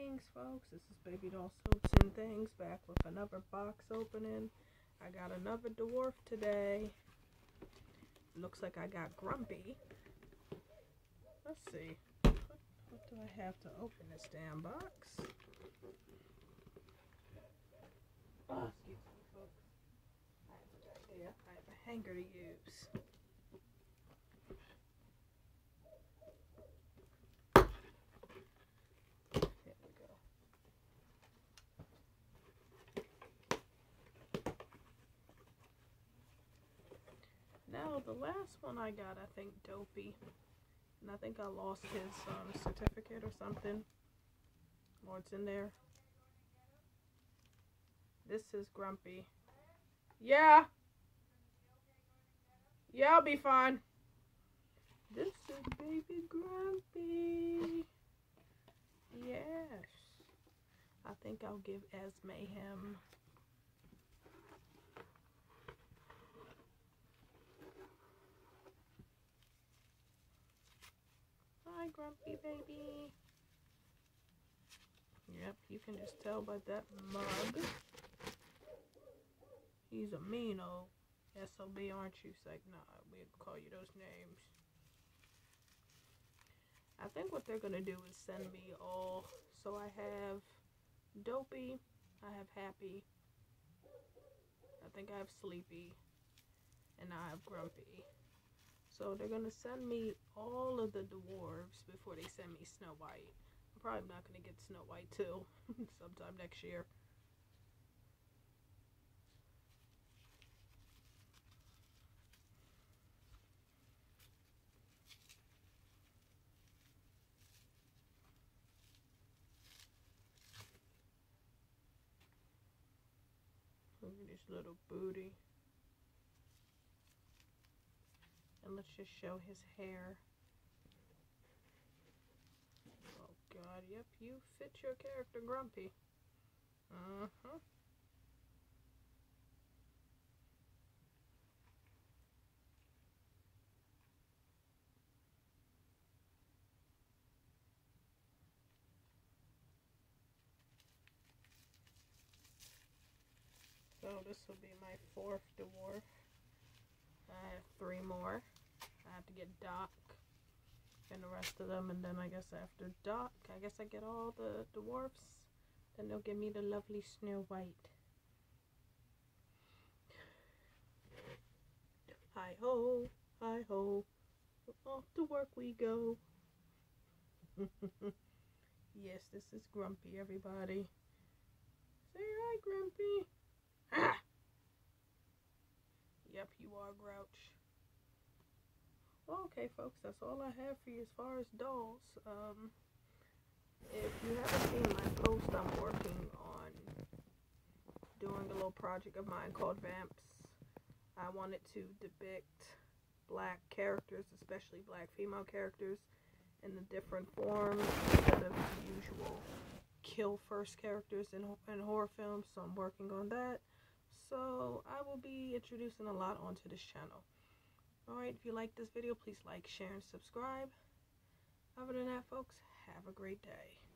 Greetings, folks. This is Baby Doll Soaps and Things, back with another box opening. I got another dwarf today. Looks like I got Grumpy. Let's see. What do I have to open this damn box? Oh, excuse me, folks. I have a hanger to use. Now, the last one I got, I think, Dopey. And I think I lost his certificate or something. Or it's in there. This is Grumpy. Yeah! Yeah, I'll be fine. This is Baby Grumpy. Yes. I think I'll give Esme him. Hi, Grumpy baby. Yep, you can just tell by that mug. He's a mean old SOB, aren't you? It's like, nah, we'll call you those names. I think what they're gonna do is send me all. So I have Dopey, I have Happy, I think I have Sleepy, and I have Grumpy. So they're gonna send me all of the dwarves before they send me Snow White. I'm probably not gonna get Snow White till sometime next year. Look at this little booty. And let's just show his hair. Oh god, yep, you fit your character, Grumpy. So this will be my 4th dwarf. I have 3 more. I have to get Doc and the rest of them, and then I guess after Doc, I guess I get all the dwarfs. Then they'll give me the lovely Snow White. Hi ho, off to work we go. Yes, this is Grumpy, everybody. Say hi, Grumpy. Ah! Yep, you are Grouch. Well, okay, folks, that's all I have for you as far as dolls. If you haven't seen my post, I'm working on doing a little project of mine called Vamps. I wanted to depict black characters, especially black female characters, in the different forms instead of the usual kill first characters in horror films. So I'm working on that. So I will be introducing a lot onto this channel. Alright, if you like this video, please like, share, and subscribe. Other than that, folks, have a great day.